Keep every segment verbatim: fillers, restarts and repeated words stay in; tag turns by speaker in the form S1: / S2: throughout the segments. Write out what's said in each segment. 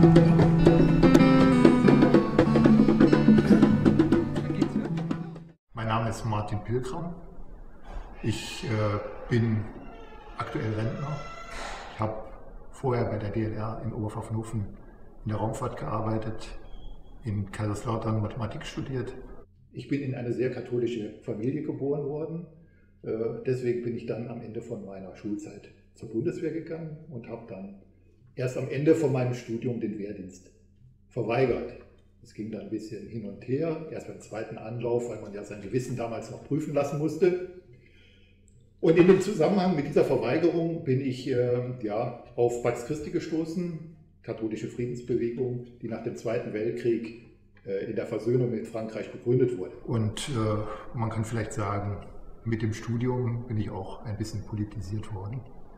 S1: Mein Name ist Martin Pilgram. Ich äh, bin aktuell Rentner. Ich habe vorher bei der D L R in Oberpfaffenhofen in der Raumfahrt gearbeitet, in Kaiserslautern Mathematik studiert. Ich bin in eine sehr katholische Familie geboren worden. Äh, deswegen bin ich dann am Ende von meiner Schulzeit zur Bundeswehr gegangen und habe dann erst am Ende von meinem Studium den Wehrdienst verweigert. Es ging dann ein bisschen hin und her, erst beim zweiten Anlauf, weil man ja sein Gewissen damals noch prüfen lassen musste. Und in dem Zusammenhang mit dieser Verweigerung bin ich äh, ja, auf Pax Christi gestoßen, katholische Friedensbewegung, die nach dem Zweiten Weltkrieg äh, in der Versöhnung mit Frankreich gegründet wurde. Und äh, man kann vielleicht sagen, mit dem Studium bin ich auch ein bisschen politisiert worden.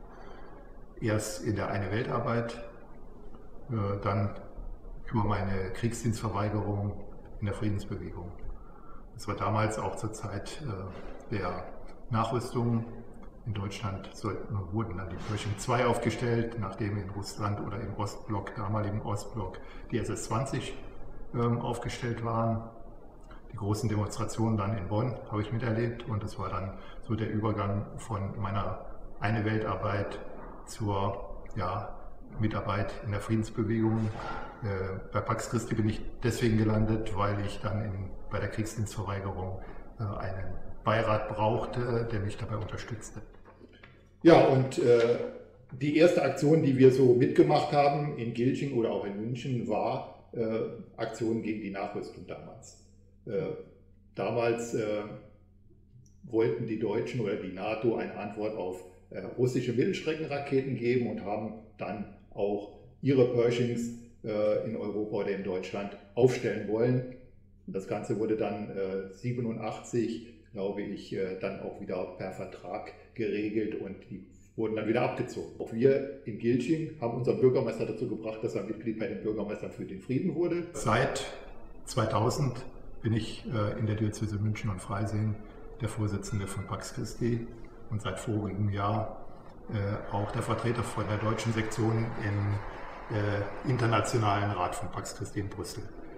S1: Erst in der Eine-Welt-Arbeit, äh, dann über meine Kriegsdienstverweigerung in der Friedensbewegung. Das war damals auch zur Zeit äh, der Nachrüstung. In Deutschland sollten, wurden dann die Pershing zwei aufgestellt, nachdem in Russland oder im Ostblock, damaligen Ostblock, die S S zwanzig ähm, aufgestellt waren. Die großen Demonstrationen dann in Bonn habe ich miterlebt und das war dann so der Übergang von meiner Eine-Welt-Arbeit zur ja, Mitarbeit in der Friedensbewegung. Äh, bei Pax Christi bin ich deswegen gelandet, weil ich dann in, bei der Kriegsdienstverweigerung äh, einen Beirat brauchte, der mich dabei unterstützte. Ja, und äh, die erste Aktion, die wir so mitgemacht haben in Gilching oder auch in München, war äh, Aktion gegen die Nachrüstung damals. Äh, damals äh, wollten die Deutschen oder die NATO eine Antwort auf äh, russische Mittelstreckenraketen geben und haben dann auch ihre Pershings äh, in Europa oder in Deutschland aufstellen wollen. Das Ganze wurde dann äh, siebenundachtzig, glaube ich, äh, dann auch wieder per Vertrag geregelt und die wurden dann wieder abgezogen. Auch wir in Gilching haben unseren Bürgermeister dazu gebracht, dass er Mitglied bei den Bürgermeistern für den Frieden wurde. Seit zweitausend bin ich äh, in der Diözese München und Freising der Vorsitzende von Pax Christi und seit vorigem Jahr äh, auch der Vertreter von der deutschen Sektion im äh, Internationalen Rat von Pax Christi in Brüssel.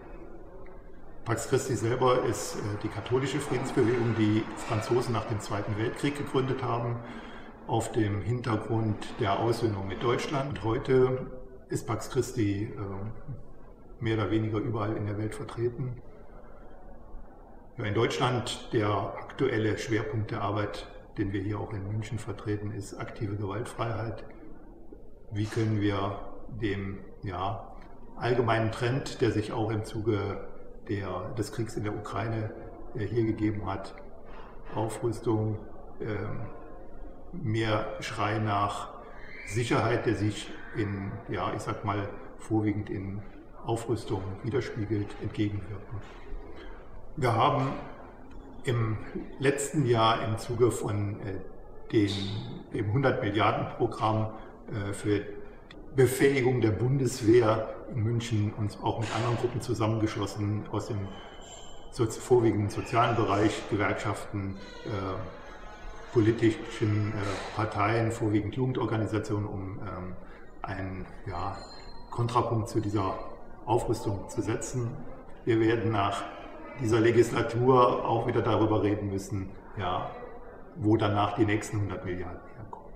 S1: Pax Christi selber ist äh, die katholische Friedensbewegung, die Franzosen nach dem Zweiten Weltkrieg gegründet haben, auf dem Hintergrund der Aussöhnung mit Deutschland. Und heute ist Pax Christi äh, mehr oder weniger überall in der Welt vertreten. Ja, in Deutschland der aktuelle Schwerpunkt der Arbeit, den wir hier auch in München vertreten, ist aktive Gewaltfreiheit. Wie können wir dem ja, allgemeinen Trend, der sich auch im Zuge der, des Kriegs in der Ukraine äh, hier gegeben hat, Aufrüstung, äh, mehr Schrei nach Sicherheit, der sich in, ja, ich sag mal, vorwiegend in Aufrüstung widerspiegelt, entgegenwirken. Wir haben im letzten Jahr im Zuge von äh, den, dem hundert Milliarden Programm äh, für Befähigung der Bundeswehr in München uns auch mit anderen Gruppen zusammengeschlossen aus dem so, vorwiegend sozialen Bereich, Gewerkschaften, äh, politischen äh, Parteien, vorwiegend Jugendorganisationen, um ähm, einen ja, Kontrapunkt zu dieser Aufrüstung zu setzen. Wir werden nach dieser Legislatur auch wieder darüber reden müssen, ja, wo danach die nächsten hundert Milliarden herkommen.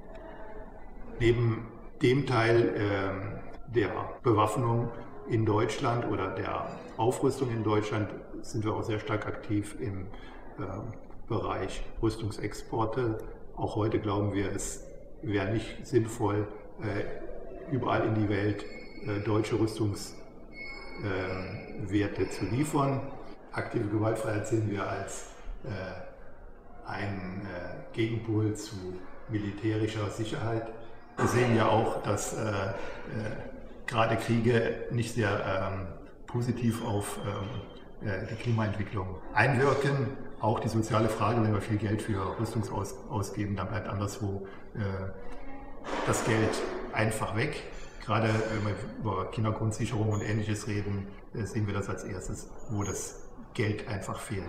S1: Neben dem Teil äh, der Bewaffnung in Deutschland oder der Aufrüstung in Deutschland sind wir auch sehr stark aktiv im äh, Bereich Rüstungsexporte. Auch heute glauben wir, es wäre nicht sinnvoll, äh, überall in die Welt äh, deutsche Rüstungswerte äh, zu liefern. Aktive Gewaltfreiheit sehen wir als äh, einen äh, Gegenpol zu militärischer Sicherheit. Wir sehen ja auch, dass äh, äh, gerade Kriege nicht sehr ähm, positiv auf ähm, äh, die Klimaentwicklung einwirken. Auch die soziale Frage, wenn wir viel Geld für Rüstung aus, ausgeben, dann bleibt anderswo äh, das Geld einfach weg. Gerade wenn wir über Kindergrundsicherung und Ähnliches reden, äh, sehen wir das als erstes, wo das Geld einfach fehlt.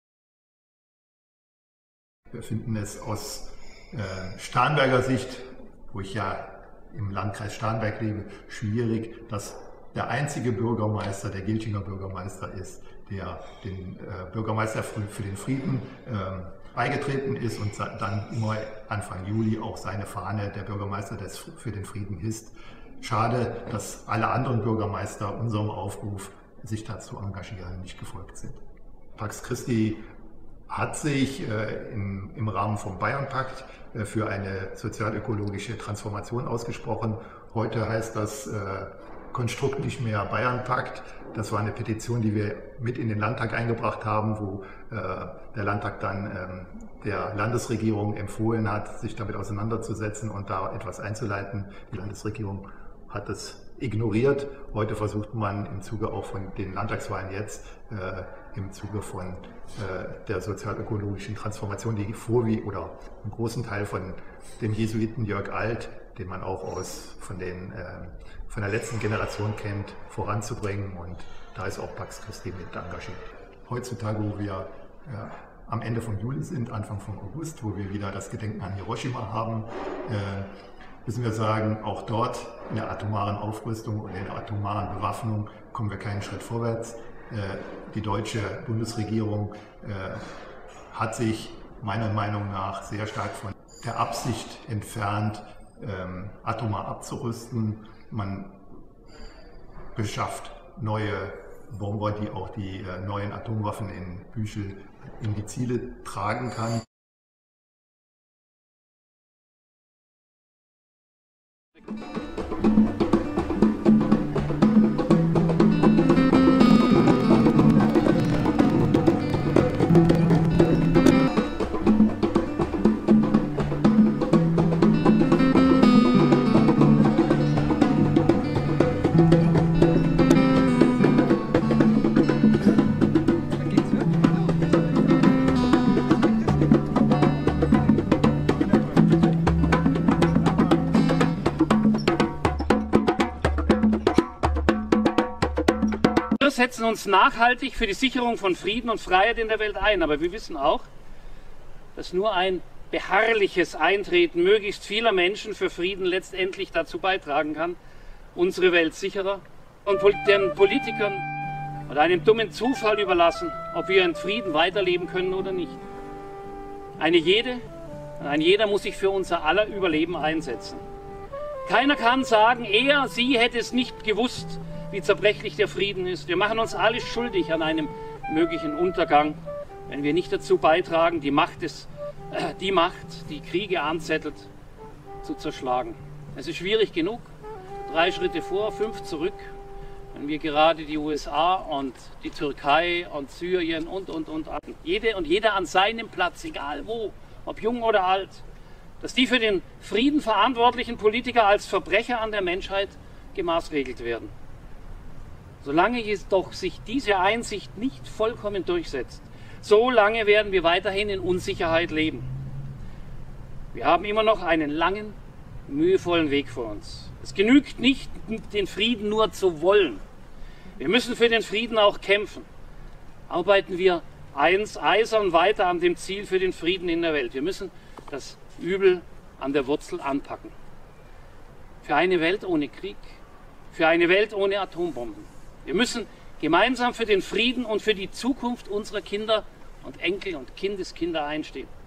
S1: Wir finden es aus äh, Starnberger Sicht wo ich ja im Landkreis Starnberg lebe, schwierig, dass der einzige Bürgermeister, der Gilchinger Bürgermeister ist, der den äh, Bürgermeister für, für den Frieden äh, beigetreten ist und dann immer Anfang Juli auch seine Fahne, der Bürgermeister des, für den Frieden hisst. Schade, dass alle anderen Bürgermeister unserem Aufruf, sich dazu engagieren, nicht gefolgt sind. Pax Christi hat sich äh, im, im Rahmen vom Bayernpakt äh, für eine sozialökologische Transformation ausgesprochen. Heute heißt das äh, Konstrukt nicht mehr Bayernpakt. Das war eine Petition, die wir mit in den Landtag eingebracht haben, wo äh, der Landtag dann ähm, der Landesregierung empfohlen hat, sich damit auseinanderzusetzen und da etwas einzuleiten. Die Landesregierung hat das ignoriert. Heute versucht man im Zuge auch von den Landtagswahlen jetzt, äh, im Zuge von äh, der sozialökologischen Transformation, die vorwiegend oder einen großen Teil von dem Jesuiten Jörg Alt, den man auch aus von, den, äh, von der letzten Generation kennt, voranzubringen. Und da ist auch Pax Christi mit engagiert. Heutzutage, wo wir äh, am Ende von Juli sind, Anfang von August, wo wir wieder das Gedenken an Hiroshima haben, äh, müssen wir sagen, auch dort in der atomaren Aufrüstung und in der atomaren Bewaffnung kommen wir keinen Schritt vorwärts. Die deutsche Bundesregierung hat sich meiner Meinung nach sehr stark von der Absicht entfernt, atomar abzurüsten. Man beschafft neue Bomber, die auch die neuen Atomwaffen in Büchel in die Ziele tragen kann.
S2: Wir setzen uns nachhaltig für die Sicherung von Frieden und Freiheit in der Welt ein, aber wir wissen auch, dass nur ein beharrliches Eintreten möglichst vieler Menschen für Frieden letztendlich dazu beitragen kann, unsere Welt sicherer und den Politikern oder einem dummen Zufall überlassen, ob wir in Frieden weiterleben können oder nicht. Eine jede, ein jeder muss sich für unser aller Überleben einsetzen. Keiner kann sagen, er, sie hätte es nicht gewusst, wie zerbrechlich der Frieden ist. Wir machen uns alle schuldig an einem möglichen Untergang, wenn wir nicht dazu beitragen, die Macht, des, äh, die Macht, die Kriege anzettelt, zu zerschlagen. Es ist schwierig genug, drei Schritte vor, fünf zurück, wenn wir gerade die U S A und die Türkei und Syrien und, und, und, jede und jeder an seinem Platz, egal wo, ob jung oder alt, dass die für den Frieden verantwortlichen Politiker als Verbrecher an der Menschheit gemaßregelt werden. Solange jedoch sich diese Einsicht nicht vollkommen durchsetzt, so lange werden wir weiterhin in Unsicherheit leben. Wir haben immer noch einen langen, mühevollen Weg vor uns. Es genügt nicht, den Frieden nur zu wollen. Wir müssen für den Frieden auch kämpfen. Arbeiten wir eins eisern weiter an dem Ziel für den Frieden in der Welt. Wir müssen das Übel an der Wurzel anpacken. Für eine Welt ohne Krieg, für eine Welt ohne Atombomben. Wir müssen gemeinsam für den Frieden und für die Zukunft unserer Kinder und Enkel und Kindeskinder einstehen.